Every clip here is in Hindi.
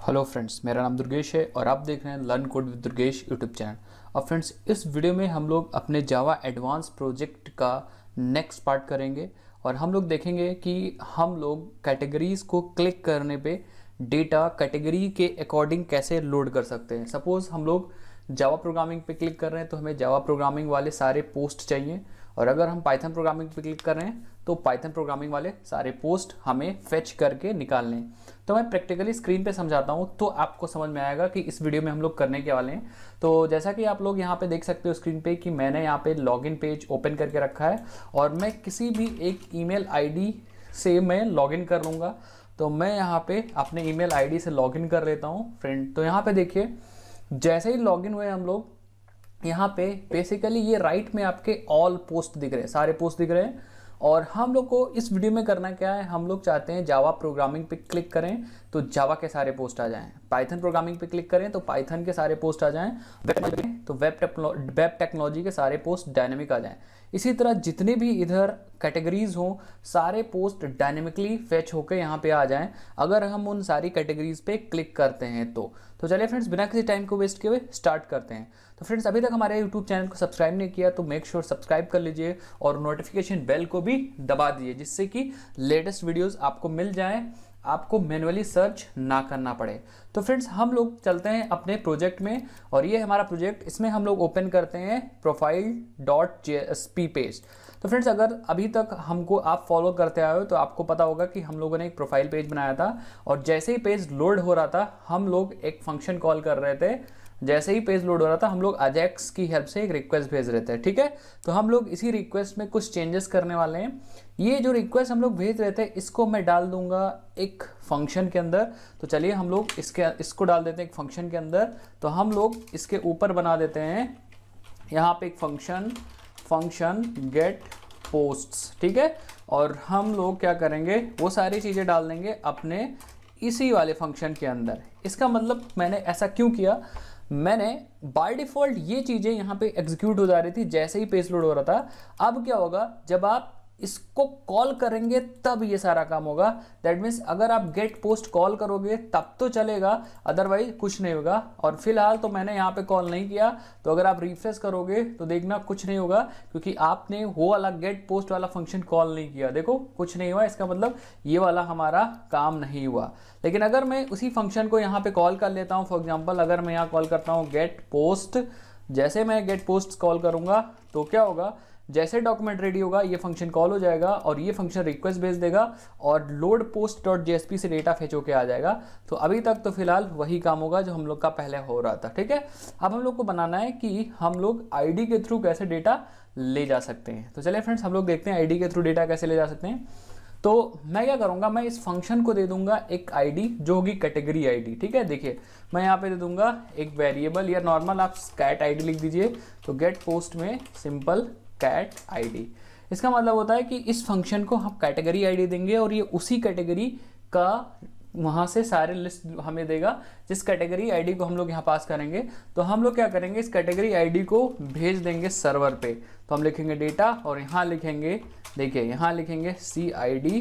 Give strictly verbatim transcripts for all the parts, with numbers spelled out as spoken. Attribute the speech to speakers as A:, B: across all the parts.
A: हेलो फ्रेंड्स, मेरा नाम दुर्गेश है और आप देख रहे हैं learn code with Durgesh YouTube channel. और फ्रेंड्स, इस वीडियो में हम लोग अपने जावा एडवांस प्रोजेक्ट का नेक्स्ट पार्ट करेंगे और हम लोग देखेंगे कि हम लोग कैटेगरीज को क्लिक करने पे डेटा कैटेगरी के अकॉर्डिंग कैसे लोड कर सकते हैं। सपोज हम लोग जावा प्रोग्रामिंग पे क्लिक कर रहे हैं तो हमें जावा प्रोग्रामिंग वाले सारे पोस्ट चाहिए, और अगर हम पाइथन प्रोग्रामिंग पे क्लिक कर रहे हैं तो पाइथन प्रोग्रामिंग वाले सारे पोस्ट हमें फेच करके निकालने हैं। तो मैं प्रैक्टिकली स्क्रीन पे समझाता हूँ तो आपको समझ में आएगा कि इस वीडियो में हम लोग करने के वाले हैं। तो जैसा कि आप लोग यहाँ पे देख सकते हो स्क्रीन पे कि मैंने यहाँ पे लॉगिन पेज ओपन करके रखा है और मैं किसी भी एक ईमेल आईडी से मैं लॉगिन कर लूँगा। तो मैं यहाँ पे अपने ईमेल आईडी से लॉगिन कर लेता हूँ फ्रेंड। तो यहाँ पे देखिए, जैसे ही लॉगिन हुए हम लोग, यहाँ पे बेसिकली ये राइट में आपके ऑल पोस्ट दिख रहे हैं, सारे पोस्ट दिख रहे हैं। और हम लोग को इस वीडियो में करना क्या है, हम लोग चाहते हैं जावा प्रोग्रामिंग पे क्लिक करें तो जावा के सारे पोस्ट आ जाएं, पाइथन प्रोग्रामिंग पे क्लिक करें तो पाइथन के सारे पोस्ट आ जाएं, वेब तो वेब वेब टेक्नोलॉजी के सारे पोस्ट डायनेमिक आ जाएं। इसी तरह जितने भी इधर कैटेगरीज हों सारे पोस्ट डायनेमिकली फेच होकर यहाँ पे आ जाएं अगर हम उन सारी कैटेगरीज पे क्लिक करते हैं तो। तो चलिए फ्रेंड्स, बिना किसी टाइम को वेस्ट किए हुए स्टार्ट करते हैं। तो फ्रेंड्स, अभी तक हमारे यूट्यूब चैनल को सब्सक्राइब नहीं किया तो मेक श्योर सब्सक्राइब कर लीजिए और नोटिफिकेशन बेल को भी दबा दीजिए, जिससे कि लेटेस्ट वीडियोस आपको मिल जाएं, आपको मैनुअली सर्च ना करना पड़े। तो फ्रेंड्स, हम लोग चलते हैं अपने प्रोजेक्ट में और ये हमारा प्रोजेक्ट, इसमें हम लोग ओपन करते हैं प्रोफाइल डॉट जेएसपी पेज। तो फ्रेंड्स, अगर अभी तक हमको आप फॉलो करते आए हो तो आपको पता होगा कि हम लोगों ने एक प्रोफाइल पेज बनाया था और जैसे ही पेज लोड हो रहा था हम लोग एक फंक्शन कॉल कर रहे थे। जैसे ही पेज लोड हो रहा था हम लोग अजैक्स की हेल्प से एक रिक्वेस्ट भेज रहे थे, ठीक है। तो हम लोग इसी रिक्वेस्ट में कुछ चेंजेस करने वाले हैं। ये जो रिक्वेस्ट हम लोग भेज रहे थे इसको मैं डाल दूंगा एक फंक्शन के अंदर। तो चलिए हम लोग इसके इसको डाल देते हैं एक फंक्शन के अंदर। तो हम लोग इसके ऊपर बना देते हैं यहाँ पे एक फंक्शन फंक्शन गेट पोस्ट्स, ठीक है। और हम लोग क्या करेंगे, वो सारी चीज़ें डाल देंगे अपने इसी वाले फंक्शन के अंदर। इसका मतलब मैंने ऐसा क्यों किया, मैंने बाय डिफ़ॉल्ट ये चीज़ें यहाँ पे एग्जीक्यूट हो जा रही थी जैसे ही पेज लोड हो रहा था। अब क्या होगा, जब आप इसको कॉल करेंगे तब ये सारा काम होगा। दैट मीन्स अगर आप गेट पोस्ट कॉल करोगे तब तो चलेगा, अदरवाइज कुछ नहीं होगा। और फिलहाल तो मैंने यहाँ पे कॉल नहीं किया, तो अगर आप रिफ्रेश करोगे तो देखना कुछ नहीं होगा, क्योंकि आपने वो वाला गेट पोस्ट वाला फंक्शन कॉल नहीं किया। देखो कुछ नहीं हुआ, इसका मतलब ये वाला हमारा काम नहीं हुआ। लेकिन अगर मैं उसी फंक्शन को यहाँ पे कॉल कर लेता हूँ, फॉर एग्जाम्पल अगर मैं यहाँ कॉल करता हूँ गेट पोस्ट, जैसे मैं गेट पोस्ट कॉल करूँगा तो क्या होगा, जैसे डॉक्यूमेंट रेडी होगा ये फंक्शन कॉल हो जाएगा और ये फंक्शन रिक्वेस्ट भेज देगा और लोड पोस्ट डॉट जेएसपी से डेटा फेच होके आ जाएगा। तो अभी तक तो फिलहाल वही काम होगा जो हम लोग का पहले हो रहा था, ठीक है। अब हम लोग को बनाना है कि हम लोग आईडी के थ्रू कैसे डेटा ले जा सकते हैं। तो चलिए फ्रेंड्स, हम लोग देखते हैं आईडी के थ्रू डेटा कैसे ले जा सकते हैं। तो मैं क्या करूँगा, मैं इस फंक्शन को दे दूंगा एक आईडी जो होगी कैटेगरी आईडी, ठीक है। देखिए मैं यहाँ पे दे दूंगा एक वेरिएबल या नॉर्मल आप कैट आईडी लिख दीजिए। तो गेट पोस्ट में सिंपल कैट आईडी, इसका मतलब होता है कि इस फंक्शन को हम कैटेगरी आईडी देंगे और ये उसी कैटेगरी का वहाँ से सारे लिस्ट हमें देगा जिस कैटेगरी आईडी को हम लोग यहाँ पास करेंगे। तो हम लोग क्या करेंगे, इस कैटेगरी आईडी को भेज देंगे सर्वर पे। तो हम लिखेंगे डेटा और यहाँ लिखेंगे, देखिए यहाँ लिखेंगे सी आई डी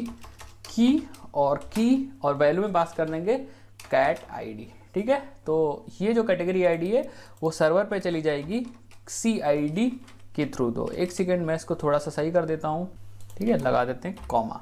A: की और की और वैल्यू में पास कर देंगे कैट आईडी, ठीक है। तो ये जो कैटेगरी आईडी है वो सर्वर पे चली जाएगी सी आई डी के थ्रू। दो एक सेकेंड, मैं इसको थोड़ा सा सही कर देता हूँ, ठीक है। लगा देते हैं कॉमा,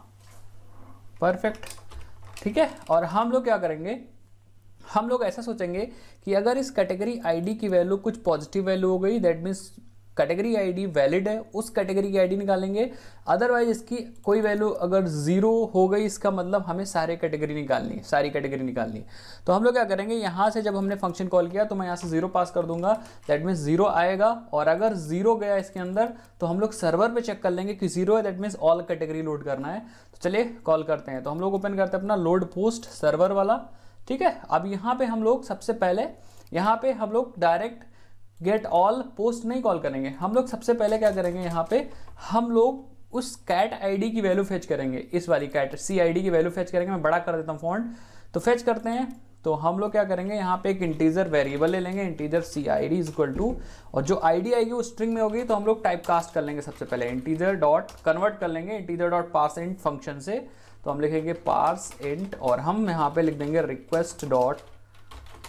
A: परफेक्ट, ठीक है। और हम लोग क्या करेंगे, हम लोग ऐसा सोचेंगे कि अगर इस कैटेगरी आईडी की वैल्यू कुछ पॉजिटिव वैल्यू हो गई, that means category ID valid है, उस कैटेगरी की आईडी निकालेंगे। अदरवाइज इसकी कोई वैल्यू अगर जीरो हो गई, इसका मतलब हमें सारे कैटेगरी निकालनी है, सारी कैटेगरी निकालनी है। तो हम लोग क्या करेंगे, यहाँ से जब हमने फंक्शन कॉल किया तो मैं यहाँ से जीरो पास कर दूंगा, दैट मीन्स जीरो आएगा। और अगर जीरो गया इसके अंदर तो हम लोग सर्वर पे चेक कर लेंगे कि जीरो है, that means all category load करना है। तो चलिए कॉल करते हैं। तो हम लोग ओपन करते हैं अपना लोड पोस्ट सर्वर वाला, ठीक है। अब यहाँ पे हम लोग सबसे पहले यहाँ पे हम लोग डायरेक्ट गेट ऑल पोस्ट नहीं कॉल करेंगे। हम लोग सबसे पहले क्या करेंगे, यहाँ पे हम लोग उस कैट आईडी की वैल्यू फेच करेंगे, इस वाली कैट सी आईडी की वैल्यू फेच करेंगे। मैं बड़ा कर देता हूँ फॉन्ट। तो फेच करते हैं, तो हम लोग क्या करेंगे, यहाँ पे एक इंटीजर वेरिएबल ले लेंगे, integer C I D is equal to, और जो आईडी आएगी वो स्ट्रिंग में होगी। तो हम लोग टाइप कास्ट कर लेंगे सबसे पहले, इंटीजर डॉट कन्वर्ट कर लेंगे integer dot parse int function से। तो हम लिखेंगे पार्स इंट और हम यहाँ पे लिख देंगे रिक्वेस्ट डॉट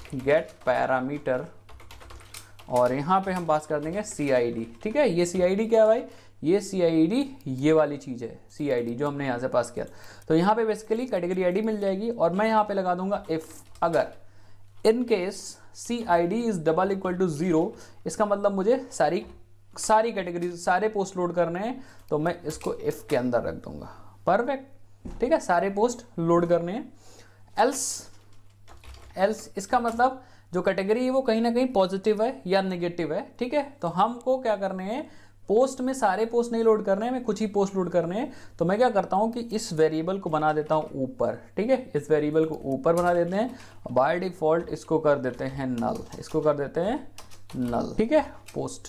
A: गेट पैरामीटर और यहाँ पे हम पास कर देंगे सी आई डी। ठीक है, ये सी आई डी क्या है भाई, ये सी आई डी ये वाली चीज़ है, सी आई डी जो हमने यहाँ से पास किया। तो यहाँ पे बेसिकली कैटेगरी आई डी मिल जाएगी और मैं यहाँ पे लगा दूंगा इफ़, अगर in case C I D is double equal to zero, इसका मतलब मुझे सारी सारी कैटेगरी सारे पोस्ट लोड करने हैं, तो मैं इसको इफ़ के अंदर रख दूंगा। परफेक्ट, ठीक है, सारे पोस्ट लोड करने हैं। एल्स एल्स इसका मतलब जो कैटेगरी है वो कहीं ना कहीं पॉजिटिव है या नेगेटिव है। ठीक है, तो हमको क्या करने हैं, पोस्ट में सारे पोस्ट नहीं लोड करने हैं, मैं कुछ ही पोस्ट लोड करने हैं। तो मैं क्या करता हूं कि इस वेरिएबल को बना देता हूं ऊपर। ठीक है, इस वेरिएबल को ऊपर बना देते हैं, बाय डिफॉल्ट इसको कर देते हैं नल, इसको कर देते हैं नल। ठीक है, पोस्ट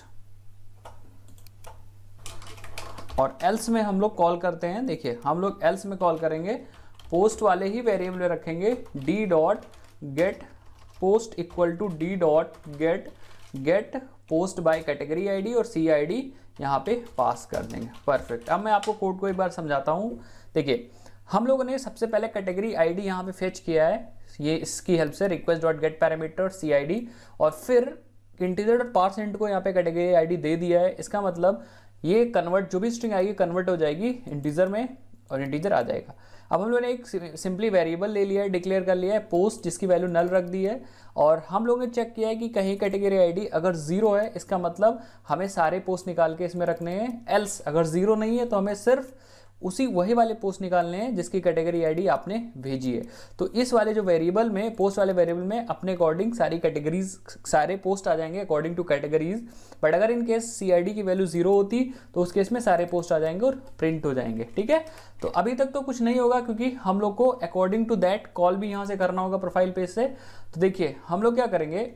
A: और एल्स में हम लोग कॉल करते हैं, देखिए हम लोग एल्स में कॉल करेंगे, पोस्ट वाले ही वेरिएबल में रखेंगे D dot get post equal to D dot get get post by category ID और सी आई डी यहाँ पे पास कर देंगे। परफेक्ट, अब मैं आपको कोड को एक बार समझाता हूँ। देखिए हम लोगों ने सबसे पहले कैटेगरी आईडी यहाँ पे फेच किया है, ये इसकी हेल्प से request dot get parameter C I D, और फिर इंटीजर डॉट पार्स इंट को यहाँ पे कैटेगरी आईडी दे दिया है। इसका मतलब ये कन्वर्ट, जो भी स्ट्रिंग आएगी कन्वर्ट हो जाएगी इंटीजर में और इंटीजर आ जाएगा। अब हम लोगों ने एक सिंपली वेरिएबल ले लिया है, डिक्लेयर कर लिया है पोस्ट, जिसकी वैल्यू नल रख दी है, और हम लोगों ने चेक किया है कि कहीं कैटेगरी आईडी अगर जीरो है, इसका मतलब हमें सारे पोस्ट निकाल के इसमें रखने हैं। एल्स अगर जीरो नहीं है तो हमें सिर्फ उसी वही वाले पोस्ट निकालने हैं जिसकी कैटेगरी आईडी आपने भेजी है। तो इस वाले जो वेरिएबल में, पोस्ट वाले वेरिएबल में अपने अकॉर्डिंग सारी कैटेगरीज, सारे पोस्ट आ जाएंगे अकॉर्डिंग टू कैटेगरीज। बट अगर इन केस सीआईडी की वैल्यू जीरो होती तो उस केस में सारे पोस्ट आ जाएंगे और प्रिंट हो जाएंगे। ठीक है, तो अभी तक तो कुछ नहीं होगा क्योंकि हम लोग को अकॉर्डिंग टू दैट कॉल भी यहाँ से करना होगा प्रोफाइल पेज से। तो देखिए हम लोग क्या करेंगे,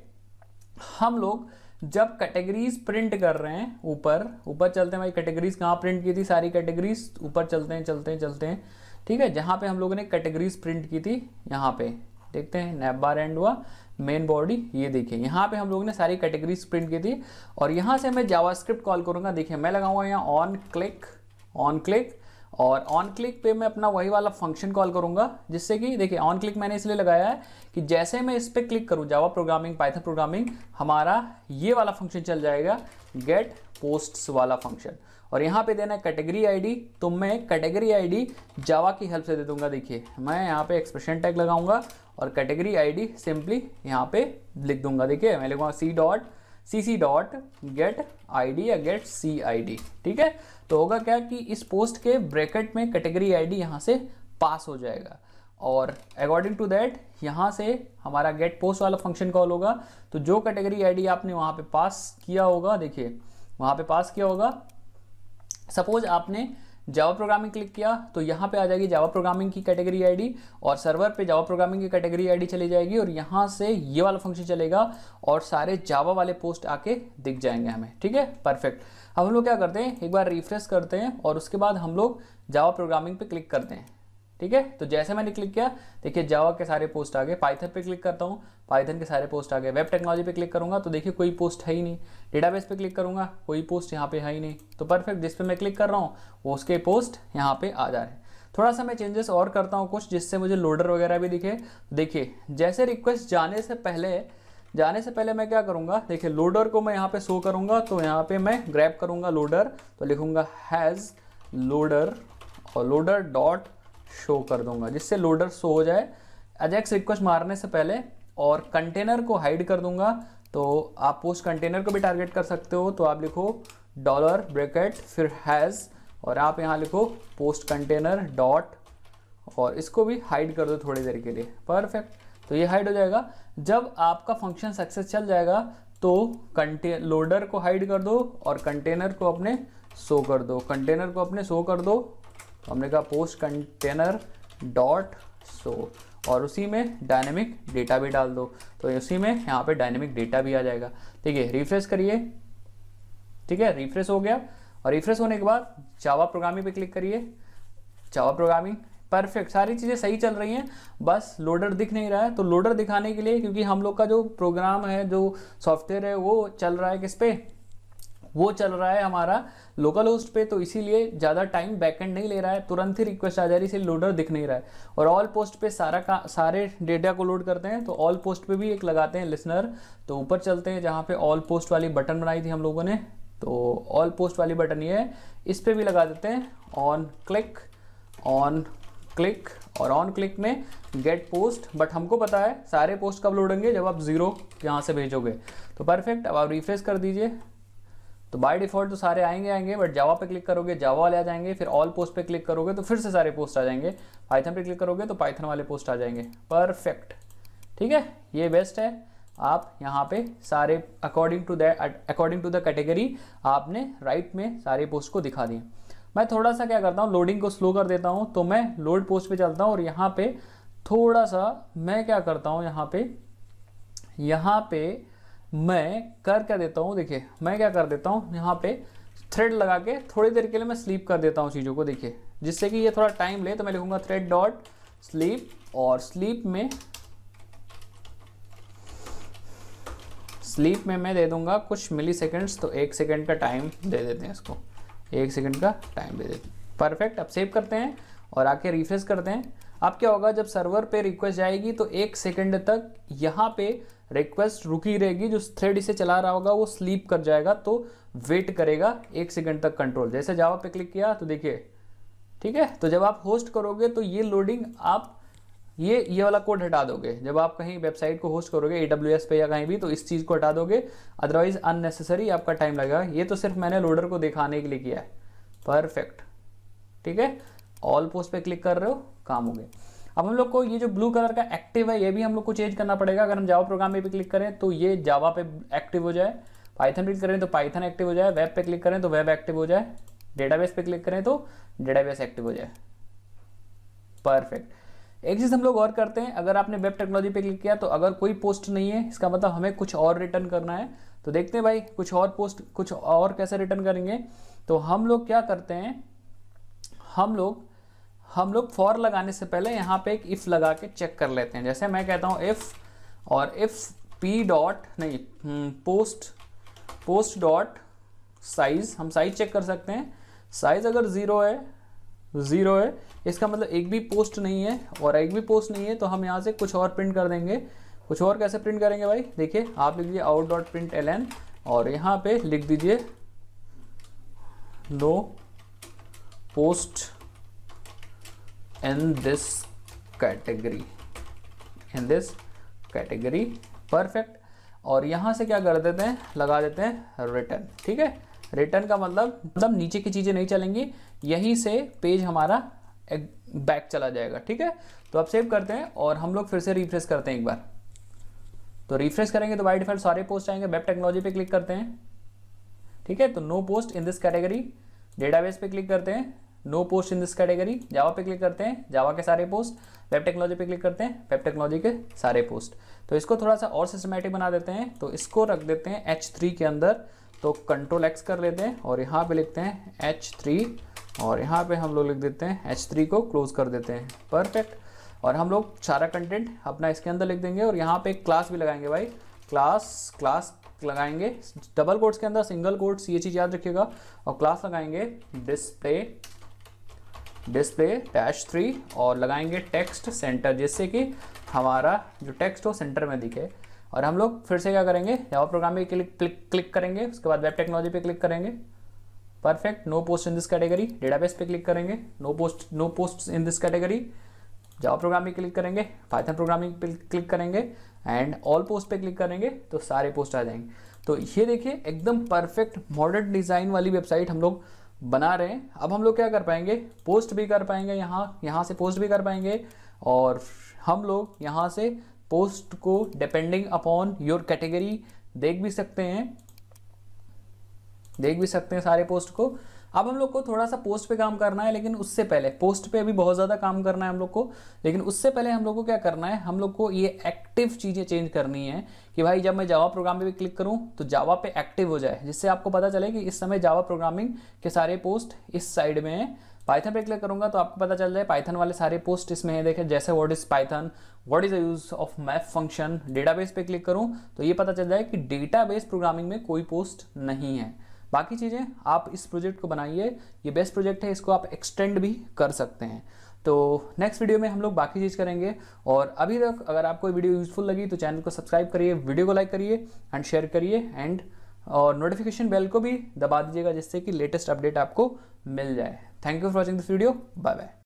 A: हम लोग जब कैटेगरीज प्रिंट कर रहे हैं, ऊपर ऊपर चलते हैं भाई, कैटेगरीज कहाँ प्रिंट की थी, सारी कैटेगरीज ऊपर चलते हैं चलते हैं चलते हैं ठीक है, जहाँ पे हम लोगों ने कैटेगरीज प्रिंट की थी, यहाँ पे देखते हैं नैप बार एंड हुआ, मेन बॉडी, ये देखिए यहाँ पे हम लोगों ने सारी कैटेगरीज प्रिंट की थी। और यहाँ से मैं जावास्क्रिप्ट कॉल करूँगा। देखिए मैं लगाऊंगा यहाँ ऑन क्लिक, ऑन क्लिक, और ऑन क्लिक पे मैं अपना वही वाला फंक्शन कॉल करूंगा, जिससे कि देखिए ऑन क्लिक मैंने इसलिए लगाया है कि जैसे मैं इस पर क्लिक करूं, जावा प्रोग्रामिंग, पाइथन प्रोग्रामिंग, हमारा ये वाला फंक्शन चल जाएगा, गेट पोस्ट्स वाला फंक्शन। और यहाँ पे देना है कैटेगरी आईडी, तो मैं कैटेगरी आईडी जावा की हेल्प से दे दूंगा। देखिए मैं यहाँ पे एक्सप्रेशन टैग लगाऊंगा और कैटेगरी आईडी सिंपली यहाँ पे लिख दूंगा। देखिए मैं लिखूंगा C dot C C dot get I D या गेट सी आई डी। ठीक है, तो होगा क्या कि इस पोस्ट के ब्रैकेट में कैटेगरी आईडी यहाँ से पास हो जाएगा, और अकॉर्डिंग टू दैट यहाँ से हमारा गेट पोस्ट वाला फंक्शन कॉल होगा। तो जो कैटेगरी आईडी आपने वहाँ पे पास किया होगा, देखिए वहाँ पे पास किया होगा, सपोज आपने जावा प्रोग्रामिंग क्लिक किया तो यहाँ पे आ जाएगी जावा प्रोग्रामिंग की कैटेगरी आईडी, और सर्वर पे जावा प्रोग्रामिंग की कैटेगरी आईडी चली जाएगी, और यहाँ से ये वाला फंक्शन चलेगा और सारे जावा वाले पोस्ट आके दिख जाएंगे हमें। ठीक है, परफेक्ट। अब हम लोग क्या करते हैं, एक बार रिफ्रेश करते हैं और उसके बाद हम लोग जावा प्रोग्रामिंग पे क्लिक करते हैं। ठीक है, तो जैसे मैंने क्लिक किया, देखिए जावा के सारे पोस्ट आ गए। पाइथन पे क्लिक करता हूँ, पाइथन के सारे पोस्ट आ गए। वेब टेक्नोलॉजी पे क्लिक करूंगा तो देखिए कोई पोस्ट है ही नहीं। डेटाबेस पे क्लिक करूंगा, कोई पोस्ट यहाँ पे है ही नहीं। तो परफेक्ट, जिस पे मैं क्लिक कर रहा हूँ वो उसके पोस्ट यहाँ पे आ जा रहे हैं। थोड़ा सा मैं चेंजेस और करता हूँ कुछ, जिससे मुझे लोडर वगैरह भी दिखे। देखिए जैसे रिक्वेस्ट जाने से पहले जाने से पहले मैं क्या करूँगा, देखिए लोडर को मैं यहाँ पे शो करूँगा, तो यहाँ पे मैं ग्रैब करूँगा लोडर, तो लिखूँगा हैज़ लोडर और लोडर डॉट शो कर दूंगा, जिससे लोडर शो हो जाए अजेक्स रिक्वेस्ट मारने से पहले। और कंटेनर को हाइड कर दूंगा, तो आप पोस्ट कंटेनर को भी टारगेट कर सकते हो। तो आप लिखो डॉलर ब्रैकेट फिर हैज़, और आप यहाँ लिखो पोस्ट कंटेनर डॉट, और इसको भी हाइड कर दो थोड़ी देर के लिए। परफेक्ट, तो ये हाइड हो जाएगा। जब आपका फंक्शन सक्सेस चल जाएगा तो कंटे लोडर को हाइड कर दो और कंटेनर को अपने शो कर दो, कंटेनर को अपने शो कर दो। तो हमने कहा पोस्ट कंटेनर डॉट शो, और उसी में डायनेमिक डेटा भी डाल दो, तो उसी में यहाँ पे डायनेमिक डेटा भी आ जाएगा। ठीक है, रिफ्रेश करिए। ठीक है, रिफ्रेश हो गया, और रिफ्रेश होने के बाद जावा प्रोग्रामिंग पे क्लिक करिए। जावा प्रोग्रामिंग, परफेक्ट, सारी चीज़ें सही चल रही हैं, बस लोडर दिख नहीं रहा है। तो लोडर दिखाने के लिए, क्योंकि हम लोग का जो प्रोग्राम है, जो सॉफ्टवेयर है, वो चल रहा है किस पे, वो चल रहा है हमारा लोकल होस्ट पे, तो इसीलिए ज़्यादा टाइम बैकएंड नहीं ले रहा है, तुरंत ही रिक्वेस्ट आ जा रही है, इसलिए लोडर दिख नहीं रहा है। और ऑल पोस्ट पे सारा का सारे डेटा को लोड करते हैं, तो ऑल पोस्ट पे भी एक लगाते हैं लिसनर। तो ऊपर चलते हैं जहाँ पे ऑल पोस्ट वाली बटन बनाई थी हम लोगों ने, तो ऑल पोस्ट वाली बटन ये है, इस पर भी लगा देते हैं ऑन क्लिक, ऑन क्लिक, और ऑन क्लिक में गेट पोस्ट। बट हमको पता है सारे पोस्ट कब लोड होंगे, जब आप जीरो यहाँ से भेजोगे। तो परफेक्ट, अब आप रिफ्रेश कर दीजिए, तो बाय डिफॉल्ट तो सारे आएंगे आएंगे बट जावा पे क्लिक करोगे जावा वाले आ जाएंगे, फिर ऑल पोस्ट पे क्लिक करोगे तो फिर से सारे पोस्ट आ जाएंगे, पाइथन पे क्लिक करोगे तो पाइथन वाले पोस्ट आ जाएंगे। परफेक्ट, ठीक है, ये बेस्ट है। आप यहाँ पे सारे according to that according to the category आपने राइट में सारे पोस्ट को दिखा दिए। मैं थोड़ा सा क्या करता हूँ, लोडिंग को स्लो कर देता हूँ, तो मैं लोड पोस्ट पे चलता हूँ और यहाँ पे थोड़ा सा मैं क्या करता हूँ, यहाँ पे यहाँ पे मैं कर क्या देता हूँ, देखिए मैं क्या कर देता हूँ, यहाँ पे थ्रेड लगा के थोड़ी देर के लिए मैं स्लीप कर देता हूँ चीज़ों को, देखिए जिससे कि ये थोड़ा टाइम ले। तो मैं लिखूँगा थ्रेड डॉट स्लीप, और स्लीप में स्लीप में मैं दे दूंगा कुछ मिली सेकेंड्स, तो एक सेकेंड का टाइम दे देते हैं इसको, एक सेकेंड का टाइम दे देते हैं। परफेक्ट, अब सेव करते हैं और आके रिफ्रेश करते हैं। अब क्या होगा, जब सर्वर पे रिक्वेस्ट जाएगी तो एक सेकंड तक यहाँ पे रिक्वेस्ट रुकी रहेगी, जो थ्रेड इसे चला रहा होगा वो स्लीप कर जाएगा, तो वेट करेगा एक सेकंड तक कंट्रोल। जैसे जावा पे क्लिक किया तो देखिए, ठीक है। तो जब आप होस्ट करोगे तो ये लोडिंग आप ये ये वाला कोड हटा दोगे, जब आप कहीं वेबसाइट को होस्ट करोगे ए डब्ल्यू एस पे या कहीं भी, तो इस चीज़ को हटा दोगे, अदरवाइज अननेसेसरी आपका टाइम लगेगा। ये तो सिर्फ मैंने लोडर को दिखाने के लिए किया है। परफेक्ट, ठीक है, ऑल पोस्ट पे क्लिक कर रहे हो, काम हो गया। अब हम लोग को ये जो ब्लू कलर का एक्टिव है ये भी हम लोग को चेंज करना पड़ेगा। अगर हम जावा प्रोग्राम में भी क्लिक करें तो ये जावा पे एक्टिव हो जाए, पाइथन पे क्लिक करें तो पाइथन एक्टिव हो जाए, वेब पे क्लिक करें तो वेब एक्टिव हो जाए, डेटाबेस पे क्लिक करें तो डेटाबेस एक्टिव हो जाए। परफेक्ट। एक चीज़ हम लोग और करते हैं, अगर आपने वेब टेक्नोलॉजी पे क्लिक किया तो अगर कोई पोस्ट नहीं है, इसका मतलब हमें कुछ और रिटर्न करना है। तो देखते हैं भाई कुछ और पोस्ट कुछ और कैसे रिटर्न करेंगे। तो हम लोग क्या करते हैं, हम लोग हम लोग फॉर लगाने से पहले यहाँ पे एक इफ़ लगा के चेक कर लेते हैं। जैसे मैं कहता हूँ इफ़, और इफ़ पी डॉट नहीं पोस्ट पोस्ट डॉट साइज, हम साइज चेक कर सकते हैं। साइज अगर ज़ीरो है ज़ीरो है इसका मतलब एक भी पोस्ट नहीं है, और एक भी पोस्ट नहीं है तो हम यहाँ से कुछ और प्रिंट कर देंगे। कुछ और कैसे प्रिंट करेंगे भाई, देखिए आप लिख दीजिए out dot print L N, और यहाँ पे लिख दीजिए no post in this category in this category. Perfect. और यहाँ से क्या कर देते हैं, लगा देते हैं रिटर्न। ठीक है, रिटर्न का मतलब मतलब नीचे की चीज़ें नहीं चलेंगी, यहीं से पेज हमारा बैक चला जाएगा। ठीक है, तो अब सेव करते हैं और हम लोग फिर से रिफ्रेश करते हैं एक बार। तो रिफ्रेश करेंगे तो बाय डिफॉल्ट सारे पोस्ट आएंगे। वेब टेक्नोलॉजी पे क्लिक करते हैं, ठीक है, तो no post in this category. Database पे क्लिक करते हैं, no post in this category. Java पे क्लिक करते हैं, जावा के सारे पोस्ट। वेब टेक्नोलॉजी पे क्लिक करते हैं, वेब टेक्नोलॉजी के सारे पोस्ट। तो इसको थोड़ा सा और सिस्टमैटिक बना देते हैं, तो इसको रख देते हैं एच थ्री के अंदर। तो कंट्रोल एक्स कर लेते हैं और यहाँ पे लिखते हैं एच थ्री, और यहाँ पे हम लोग लिख देते हैं एच थ्री को क्लोज कर देते हैं। परफेक्ट। और हम लोग सारा कंटेंट अपना इसके अंदर लिख देंगे, और यहाँ पे एक क्लास भी लगाएंगे भाई, क्लास क्लास लगाएंगे डबल कोट्स के अंदर, सिंगल कोट्स, ये चीज़ याद रखिएगा। और क्लास लगाएंगे डिस्प्ले डिस्प्ले डैश थ्री, और लगाएंगे टेक्स्ट सेंटर, जिससे कि हमारा जो टेक्स्ट हो सेंटर में दिखे। और हम लोग फिर से क्या करेंगे, जावा प्रोग्राम पे क्लिक क्लिक क्लिक करेंगे, उसके बाद वेब टेक्नोलॉजी पे क्लिक करेंगे। Perfect. No post in this category. Database पे क्लिक करेंगे, no post no post in this category. Java program पे क्लिक करेंगे, पाइथन प्रोग्रामिंग पे क्लिक करेंगे, एंड ऑल पोस्ट पे क्लिक करेंगे, तो सारे पोस्ट आ जाएंगे। तो ये देखिए एकदम परफेक्ट मॉडर्न डिज़ाइन वाली वेबसाइट हम लोग बना रहे हैं। अब हम लोग क्या कर पाएंगे, पोस्ट भी कर पाएंगे, यहाँ यहाँ से पोस्ट भी कर पाएंगे, और हम लोग यहाँ से पोस्ट को डिपेंडिंग अपॉन योर कैटेगरी देख भी सकते हैं देख भी सकते हैं सारे पोस्ट को। अब हम लोग को थोड़ा सा पोस्ट पे काम करना है, लेकिन उससे पहले पोस्ट पे अभी बहुत ज़्यादा काम करना है हम लोग को, लेकिन उससे पहले हम लोग को क्या करना है, हम लोग को ये एक्टिव चीज़ें चेंज करनी है कि भाई जब मैं जावा प्रोग्राम पे भी क्लिक करूं तो जावा पे एक्टिव हो जाए, जिससे आपको पता चले कि इस समय जावा प्रोग्रामिंग के सारे पोस्ट इस साइड में है। पाइथन पे क्लिक करूंगा तो आपको पता चल जाए पाइथन वाले सारे पोस्ट इसमें है। देखें जैसे what is Python, what is the use of math function. Database पे क्लिक करूं तो ये पता चल जाए कि डेटाबेस प्रोग्रामिंग में कोई पोस्ट नहीं है। बाकी चीज़ें आप इस प्रोजेक्ट को बनाइए, ये बेस्ट प्रोजेक्ट है, इसको आप एक्सटेंड भी कर सकते हैं। तो नेक्स्ट वीडियो में हम लोग बाकी चीज़ करेंगे। और अभी तक अगर आपको वीडियो यूजफुल लगी तो चैनल को सब्सक्राइब करिए, वीडियो को लाइक करिए एंड शेयर करिए, एंड और नोटिफिकेशन बेल को भी दबा दीजिएगा जिससे कि लेटेस्ट अपडेट आपको मिल जाए। Thank you for watching this video. Bye bye.